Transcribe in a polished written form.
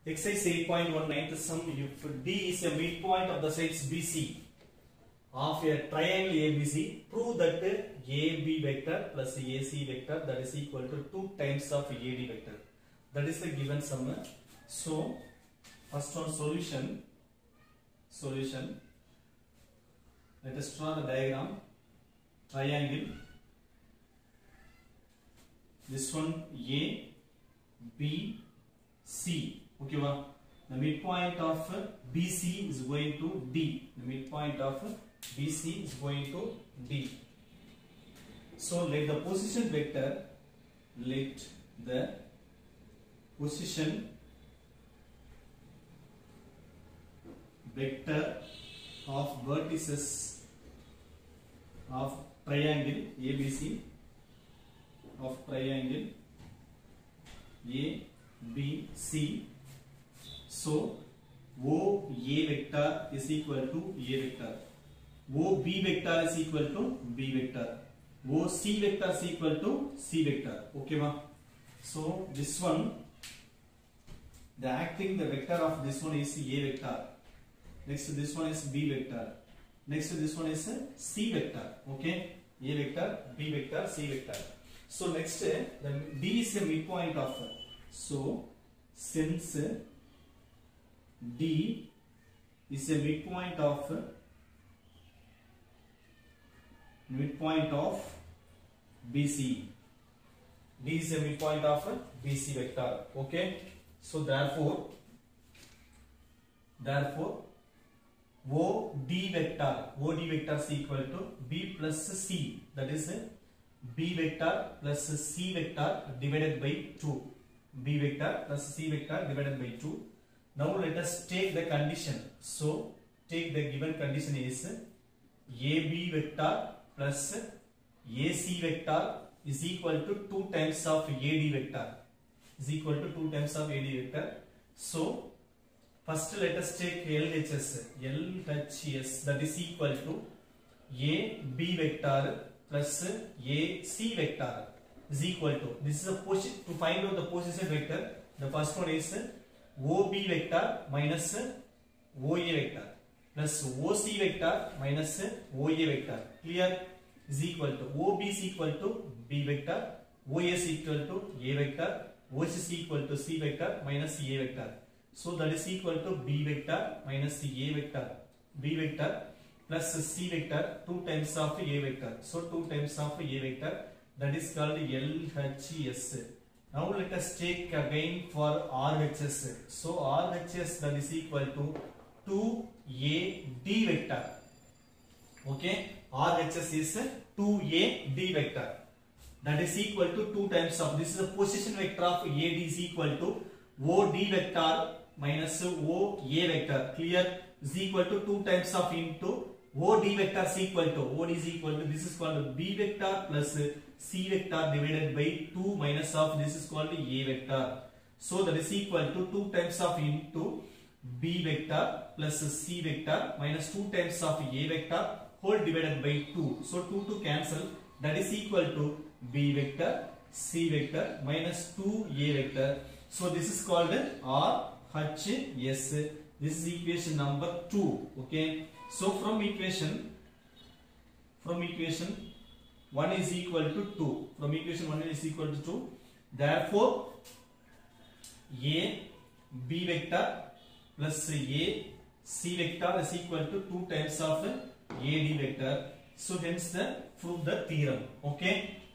Exercise 8.1 ninth sum. If D is a midpoint of the sides BC of a triangle ABC, prove that AB vector plus AC vector that is equal to 2 times of AD vector. That is the given sum. So, first one solution. Let us draw the diagram. Triangle. This one A, B, C. Okay, well, the midpoint of BC is going to D. The midpoint of BC is going to D. So let the position vector, of vertices of triangle ABC of triangle ABC. So OA vector is equal to A vector. OB vector is equal to B vector. OC vector is equal to C vector. Okay, ma? So this one, the vector of this one is A vector. Next to this one is B vector. Next to this one is C vector. Okay, A vector, B vector, C vector. So next, the D is a midpoint of. So since D is a midpoint of BC. D is a midpoint of BC vector. Okay. So therefore OD vector is equal to B plus C. That is B vector plus C vector divided by 2. B vector plus C vector divided by 2. Now let us take the condition. So take the given condition is AB vector plus AC vector is equal to 2 times of AD vector. Is equal to 2 times of AD vector. So first let us take LHS that is equal to AB vector plus AC vector is equal to, this is a position, to find out the position vector. The first one is OB vector minus OA vector plus OC vector minus OA vector. Clear? Is equal to OB is equal to B vector, OA is equal to A vector, OC is equal to C vector minus A vector. So that is equal to B vector minus A vector. B vector plus C vector 2 times of A vector. So 2 times of A vector, that is called LHS. Now let us take again for RHS. So RHS that is equal to 2AD vector. Okay, RHS is 2AD vector. That is equal to 2 times of, this is the position vector of AD is equal to OD vector minus OA vector. Clear? Is equal to 2 times of into OD vector is equal to, OD is equal to, this is called B vector plus C vector divided by 2 minus of, this is called A vector. So that is equal to 2 times of into B vector plus C vector minus 2 times of A vector whole divided by 2. So 2 to cancel, that is equal to B vector, C vector minus 2A vector. So this is called RHS. This is equation number 2. Okay. So from equation 1 is equal to 2. From equation 1 is equal to 2. Therefore, A B vector plus A C vector is equal to 2 times of AD vector. So hence prove the theorem. Okay.